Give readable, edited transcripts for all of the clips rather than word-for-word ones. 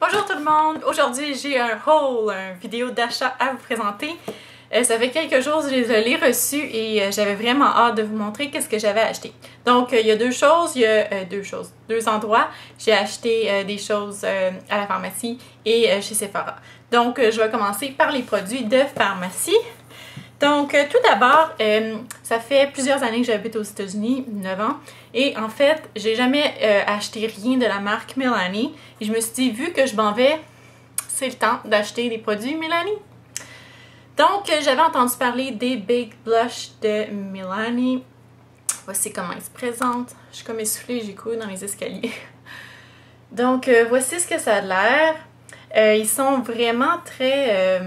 Bonjour tout le monde! Aujourd'hui, j'ai un haul, une vidéo d'achat à vous présenter. Ça fait quelques jours que je l'ai reçu et j'avais vraiment hâte de vous montrer qu'est-ce que j'avais acheté. Donc, il y a deux endroits. J'ai acheté des choses à la pharmacie et chez Sephora. Donc, je vais commencer par les produits de pharmacie. Donc, tout d'abord, ça fait plusieurs années que j'habite aux États-Unis, 9 ans, et en fait, j'ai jamais acheté rien de la marque Milani. Et je me suis dit, vu que je m'en vais, c'est le temps d'acheter des produits Milani. Donc, j'avais entendu parler des Big Blush de Milani. Voici comment ils se présentent. Je suis comme essoufflée, j'ai couru dans les escaliers. Donc, voici ce que ça a l'air. Ils sont vraiment très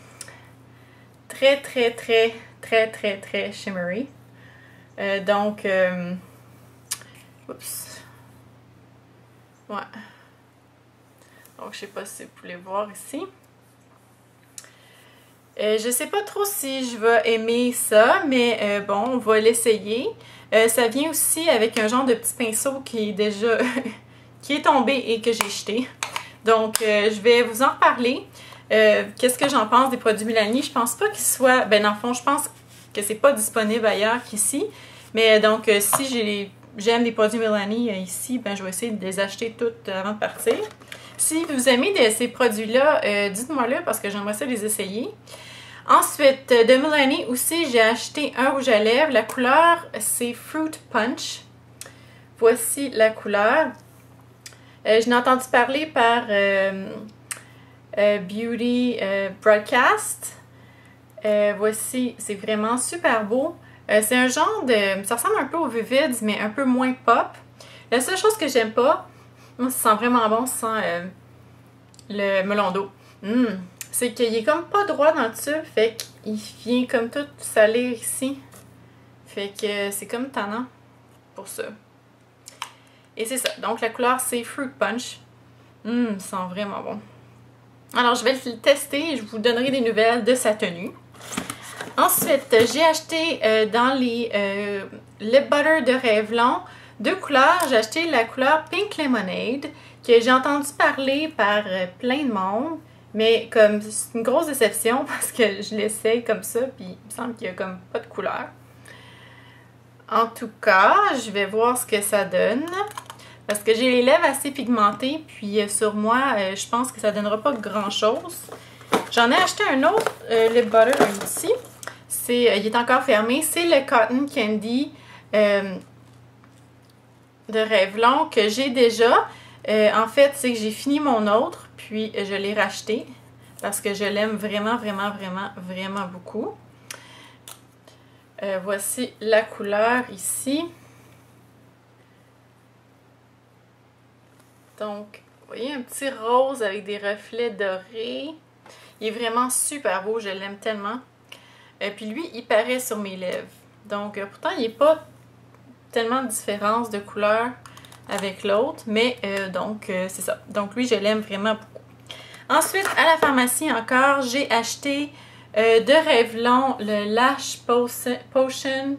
shimmery. Oups. Ouais. Donc, je sais pas si vous pouvez voir ici. Je sais pas trop si je vais aimer ça, mais bon, on va l'essayer. Ça vient aussi avec un genre de petit pinceau qui est déjà qui est tombé et que j'ai jeté. Donc, je vais vous en reparler. Qu'est-ce que j'en pense des produits Milani? Je pense pas qu'ils soient... Ben, dans le fond, je pense que c'est pas disponible ailleurs qu'ici. Mais donc, si j'aime des produits Milani ici, ben, je vais essayer de les acheter toutes avant de partir. Si vous aimez ces produits-là, dites-moi-le parce que j'aimerais ça les essayer. Ensuite, de Milani aussi, j'ai acheté un rouge à lèvres. La couleur, c'est Fruit Punch. Voici la couleur. Je n'ai entendu parler par... Beauty Broadcast. Voici, c'est vraiment super beau. C'est un genre de... Ça ressemble un peu au Vivids, mais un peu moins pop. La seule chose que j'aime pas, ça sent vraiment bon, ça sent le melon d'eau. C'est qu'il est comme pas droit dans le tube, fait qu'il vient comme tout salir ici. Fait que c'est comme tannant pour ça. Et c'est ça. Donc la couleur, c'est Fruit Punch. Ça sent vraiment bon. Alors, je vais le tester et je vous donnerai des nouvelles de sa tenue. Ensuite, j'ai acheté dans les Lip Butter de Revlon deux couleurs. J'ai acheté la couleur Pink Lemonade que j'ai entendu parler par plein de monde. Mais comme c'est une grosse déception parce que je l'essaye comme ça puis il me semble qu'il n'y a comme pas de couleur. En tout cas, je vais voir ce que ça donne. Parce que j'ai les lèvres assez pigmentées, puis sur moi, je pense que ça ne donnera pas grand-chose. J'en ai acheté un autre lip butter ici. Il est encore fermé. C'est le Cotton Candy de Revlon que j'ai déjà. En fait, c'est que j'ai fini mon autre, puis je l'ai racheté. Parce que je l'aime vraiment beaucoup. Voici la couleur ici. Donc, vous voyez, un petit rose avec des reflets dorés. Il est vraiment super beau, je l'aime tellement. Puis lui, il paraît sur mes lèvres. Donc, pourtant, il n'est pas tellement de différence de couleur avec l'autre. Mais, c'est ça. Donc, lui, je l'aime vraiment beaucoup. Ensuite, à la pharmacie encore, j'ai acheté de Revlon le Lash Potion.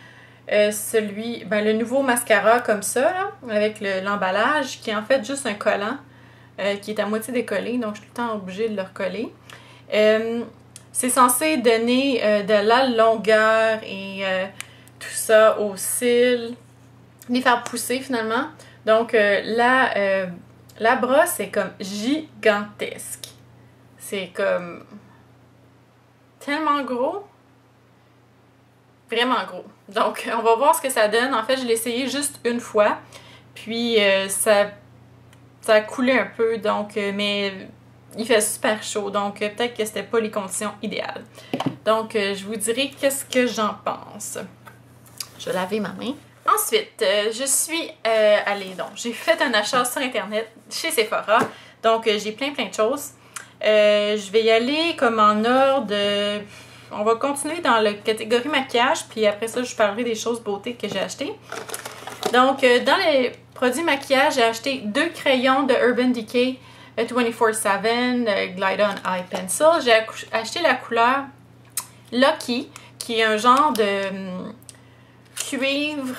Le nouveau mascara comme ça, là, avec l'emballage, qui est en fait juste un collant qui est à moitié décollé, donc je suis tout le temps obligée de le recoller. C'est censé donner de la longueur et tout ça aux cils, les faire pousser finalement. Donc la brosse est comme gigantesque. C'est comme tellement gros. Vraiment gros. Donc, on va voir ce que ça donne. En fait, je l'ai essayé juste une fois. Puis, ça a coulé un peu. Donc, mais il fait super chaud. Donc, peut-être que c'était pas les conditions idéales. Donc, je vous dirai qu'est-ce que j'en pense. Je vais laver ma main. Ensuite, je suis allée... Donc, j'ai fait un achat sur Internet chez Sephora. Donc, j'ai plein de choses. Je vais y aller comme en ordre de... On va continuer dans la catégorie maquillage, puis après ça, je parlerai des choses beauté que j'ai achetées. Donc, dans les produits maquillage, j'ai acheté deux crayons de Urban Decay 24/7 Glide On Eye Pencil. J'ai acheté la couleur Lucky, qui est un genre de cuivre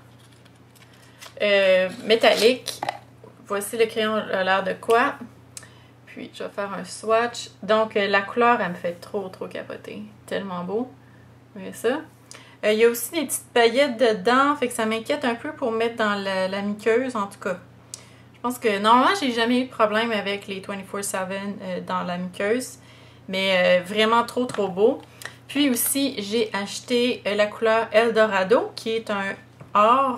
métallique. Voici le crayon a l'air de quoi. puis je vais faire un swatch. Donc la couleur, elle me fait trop capoter. Tellement beau. Vous voyez ça? Il y a aussi des petites paillettes dedans, fait que ça m'inquiète un peu pour mettre dans la muqueuse, en tout cas. Je pense que normalement, j'ai jamais eu de problème avec les 24/7 dans la muqueuse, mais vraiment trop beau. Puis aussi, j'ai acheté la couleur Eldorado, qui est un or.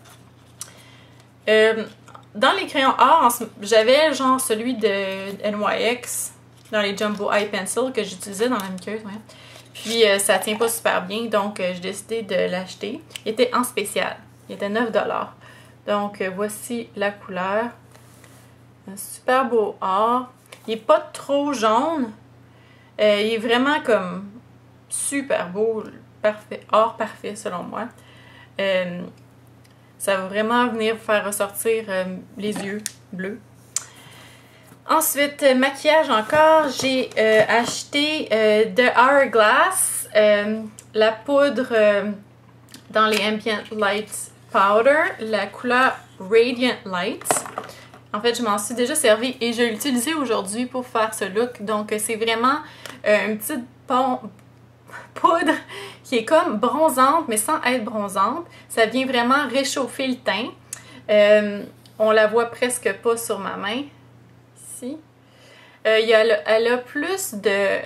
Dans les crayons or, j'avais genre celui de NYX, dans les Jumbo Eye Pencil, que j'utilisais dans la muqueuse, ouais. Puis ça tient pas super bien, donc j'ai décidé de l'acheter. Il était en spécial. Il était 9 $. Donc voici la couleur. Un super beau or. Il est pas trop jaune. Il est vraiment comme super beau. Parfait. Or parfait selon moi. Ça va vraiment venir faire ressortir les yeux bleus. Ensuite, maquillage encore, j'ai acheté de Hourglass la poudre dans les Ambient Light Powder, la couleur Radiant Light. En fait, je m'en suis déjà servi et je l'ai utilisé aujourd'hui pour faire ce look. Donc, c'est vraiment une petite poudre qui est comme bronzante, mais sans être bronzante. Ça vient vraiment réchauffer le teint. On la voit presque pas sur ma main. Ici. Elle a plus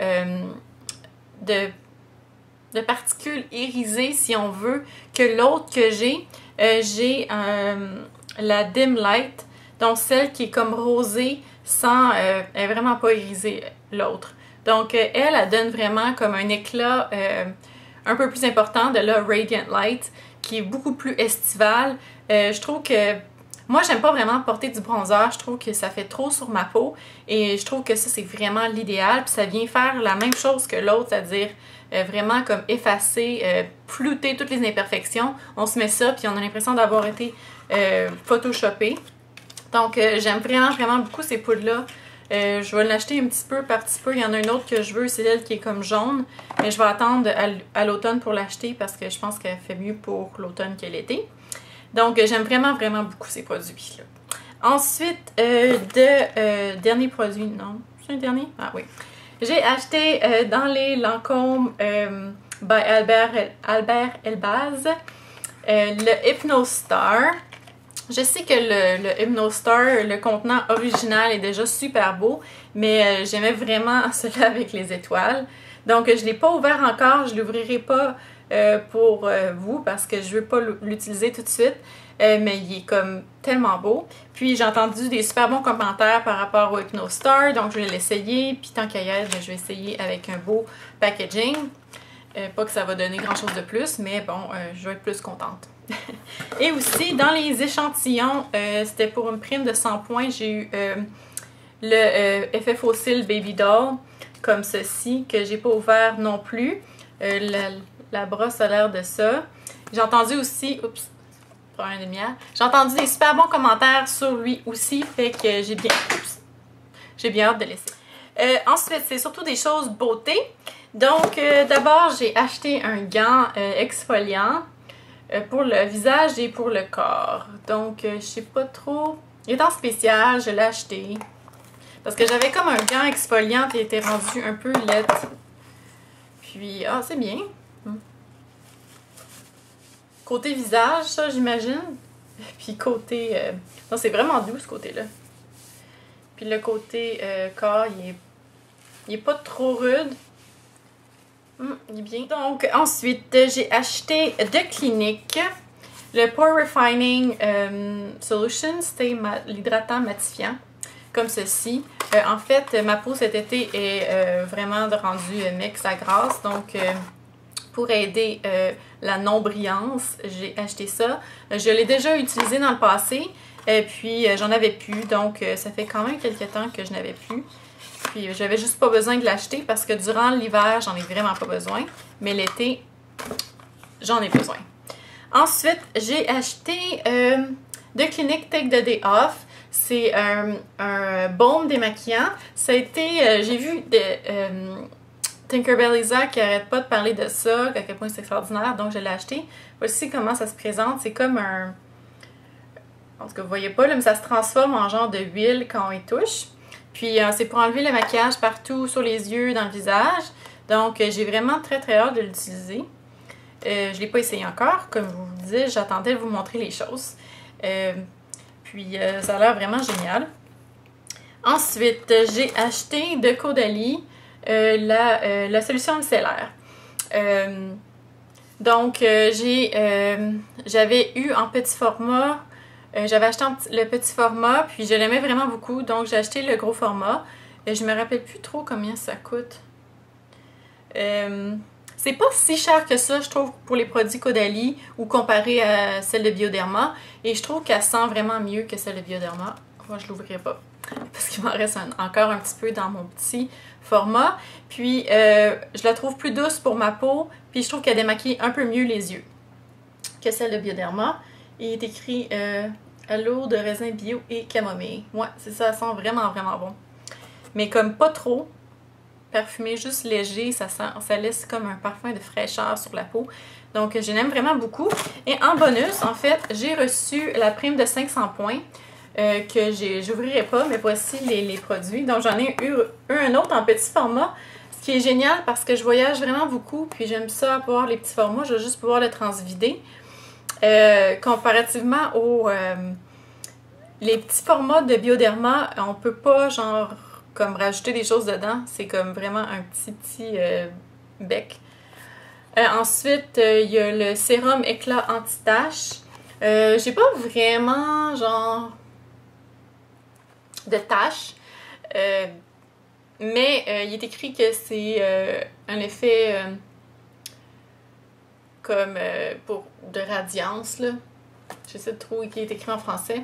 de particules irisées, si on veut, que l'autre que j'ai. J'ai la Dim Light, donc celle qui est comme rosée, sans, elle est vraiment pas irisée, l'autre. Donc elle donne vraiment comme un éclat un peu plus important de la Radiant Light, qui est beaucoup plus estival. Je trouve que moi, j'aime pas vraiment porter du bronzer. Je trouve que ça fait trop sur ma peau. Et je trouve que ça, c'est vraiment l'idéal. Puis ça vient faire la même chose que l'autre, c'est-à-dire vraiment comme effacer, flouter toutes les imperfections. On se met ça, puis on a l'impression d'avoir été photoshopé. Donc, j'aime vraiment beaucoup ces poudres-là. Je vais l'acheter un petit peu par petit peu. Il y en a une autre que je veux, c'est elle qui est comme jaune. Mais je vais attendre à l'automne pour l'acheter parce que je pense qu'elle fait mieux pour l'automne que l'été. Donc, j'aime vraiment beaucoup ces produits-là. Ensuite, dernier produit, non, c'est un dernier? Ah oui. J'ai acheté dans les Lancôme by Albert Elbaz le Hypnostar. Je sais que le Hypnostar, le contenant original est déjà super beau, mais j'aimais vraiment celui avec les étoiles. Donc, je ne l'ai pas ouvert encore, je ne l'ouvrirai pas pour vous parce que je veux pas l'utiliser tout de suite, mais il est comme tellement beau. Puis j'ai entendu des super bons commentaires par rapport au Hypnostar, donc je vais l'essayer. Puis tant qu'à y être, je vais essayer avec un beau packaging. Pas que ça va donner grand chose de plus, mais bon, je vais être plus contente. Et aussi, dans les échantillons, c'était pour une prime de 100 points, j'ai eu le Effet Fossil Baby Doll, comme ceci, que j'ai pas ouvert non plus. La brosse a l'air de ça. J'ai entendu aussi... Oups, problème de lumière. J'ai entendu des super bons commentaires sur lui aussi, fait que j'ai bien... Oups, j'ai bien hâte de l'essayer. Ensuite, c'est surtout des choses beauté. Donc, d'abord, j'ai acheté un gant exfoliant pour le visage et pour le corps. Donc, je sais pas trop... Il est en spécial, je l'ai acheté. Parce que j'avais comme un gant exfoliant qui était rendu un peu laid. Puis, ah, c'est bien. Côté visage, ça, j'imagine. Puis côté... non, c'est vraiment doux, ce côté-là. Puis le côté corps, il est pas trop rude. Il est bien. Donc, ensuite, j'ai acheté de Clinique le Pore Refining Solution. C'était l'hydratant matifiant, comme ceci. En fait, ma peau cet été est vraiment rendue mix à grasse. Donc, pour aider la non-brillance, j'ai acheté ça. Je l'ai déjà utilisé dans le passé. Puis, j'en avais plus. Donc, ça fait quand même quelques temps que je n'avais plus. Puis j'avais juste pas besoin de l'acheter parce que durant l'hiver, j'en ai vraiment pas besoin. Mais l'été, j'en ai besoin. Ensuite, j'ai acheté de Clinique Take the Day Off. C'est un baume démaquillant. Ça a été, j'ai vu Tinkerbell Lisa qui arrête pas de parler de ça, à quel point c'est extraordinaire, donc je l'ai acheté. Voici comment ça se présente. C'est comme un... En tout cas, vous voyez pas, là, mais ça se transforme en genre de huile quand on y touche. Puis c'est pour enlever le maquillage partout sur les yeux, dans le visage. Donc j'ai vraiment très hâte de l'utiliser. Je ne l'ai pas essayé encore, comme je vous le disais, j'attendais de vous montrer les choses. Puis ça a l'air vraiment génial. Ensuite, j'ai acheté de Caudalie la solution micellaire. Donc, j'avais eu en petit format, j'avais acheté le petit format, puis je l'aimais vraiment beaucoup, donc j'ai acheté le gros format. Je me rappelle plus trop combien ça coûte. C'est pas si cher que ça, je trouve, pour les produits Caudalie ou comparé à celle de Bioderma. Et je trouve qu'elle sent vraiment mieux que celle de Bioderma. Moi, je l'ouvrirai pas parce qu'il m'en reste encore un petit peu dans mon petit format. Puis, je la trouve plus douce pour ma peau. Puis, je trouve qu'elle démaquille un peu mieux les yeux que celle de Bioderma. Il est écrit à l'eau de raisin bio et camomille. Ouais, c'est ça, ça sent vraiment bon. Mais comme pas trop. Parfumé, juste léger, ça laisse comme un parfum de fraîcheur sur la peau. Donc, je l'aime vraiment beaucoup. Et en bonus, en fait, j'ai reçu la prime de 500 points que j'ouvrirai pas, mais voici les produits. Donc, j'en ai eu un autre en petit format, ce qui est génial parce que je voyage vraiment beaucoup, puis j'aime ça pouvoir les petits formats, je vais juste pouvoir le transvider. Comparativement aux les petits formats de Bioderma, on peut pas, genre, comme rajouter des choses dedans. C'est comme vraiment un petit bec. Ensuite, il y a le sérum éclat anti-tache. J'ai pas vraiment, genre, de taches. Mais il est écrit que c'est un effet comme de radiance, là. J'essaie de trouver qui est écrit en français.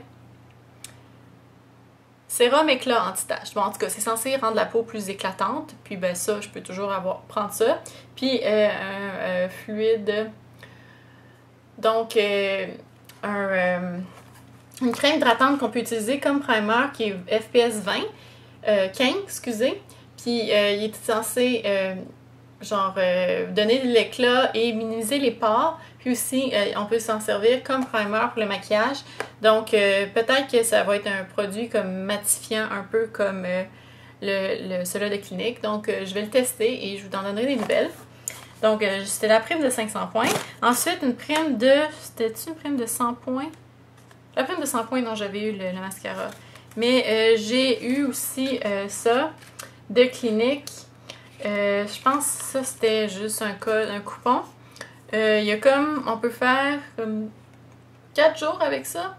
Sérum éclat anti-tache. Bon, en tout cas, c'est censé rendre la peau plus éclatante. Puis, ben ça, je peux toujours prendre ça. Puis, un fluide. Donc, une crème hydratante qu'on peut utiliser comme primer qui est FPS 20. 15, excusez. Puis, il est censé, donner de l'éclat et minimiser les pores. Puis aussi, on peut s'en servir comme primer pour le maquillage. Donc, peut-être que ça va être un produit comme matifiant, un peu comme celui de Clinique. Donc, je vais le tester et je vous en donnerai des nouvelles. Donc, c'était la prime de 500 points. Ensuite, une prime de... C'était-tu une prime de 100 points? La prime de 100 points, non, j'avais eu le mascara. Mais j'ai eu aussi ça de Clinique. Je pense que ça, c'était juste un code, un coupon. Il y a comme, on peut faire comme 4 jours avec ça.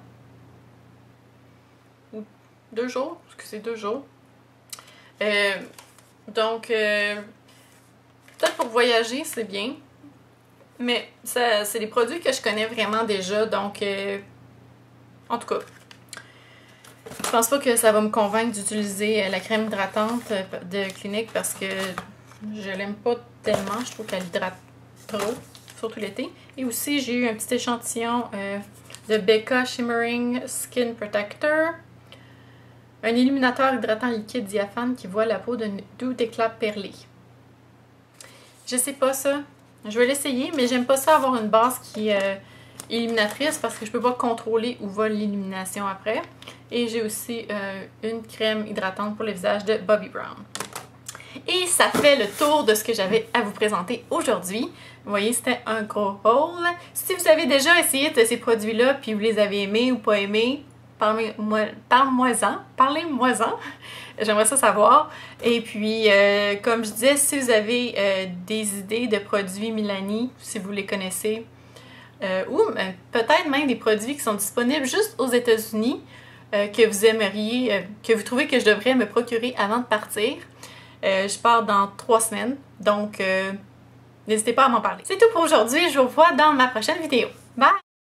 Ou 2 jours, parce que c'est 2 jours. Donc, peut-être pour voyager, c'est bien. Mais c'est des produits que je connais vraiment déjà, donc, en tout cas, je pense pas que ça va me convaincre d'utiliser la crème hydratante de Clinique parce que je l'aime pas tellement. Je trouve qu'elle hydrate trop. Surtout l'été. Et aussi, j'ai eu un petit échantillon de Becca Shimmering Skin Protector. Un illuminateur hydratant liquide diaphane qui voit la peau d'un doux éclat perlé. Je sais pas ça. Je vais l'essayer, mais j'aime pas ça avoir une base qui est illuminatrice parce que je peux pas contrôler où va l'illumination après. Et j'ai aussi une crème hydratante pour le visage de Bobbi Brown. Et ça fait le tour de ce que j'avais à vous présenter aujourd'hui. Vous voyez, c'était un gros haul. Si vous avez déjà essayé de ces produits-là, puis vous les avez aimés ou pas aimés, parlez-moi-en. J'aimerais ça savoir. Et puis, comme je disais, si vous avez des idées de produits Milani, si vous les connaissez, ou peut-être même des produits qui sont disponibles juste aux États-Unis, que vous aimeriez, que vous trouvez que je devrais me procurer avant de partir. Je pars dans 3 semaines, donc n'hésitez pas à m'en parler. C'est tout pour aujourd'hui, je vous revois dans ma prochaine vidéo. Bye!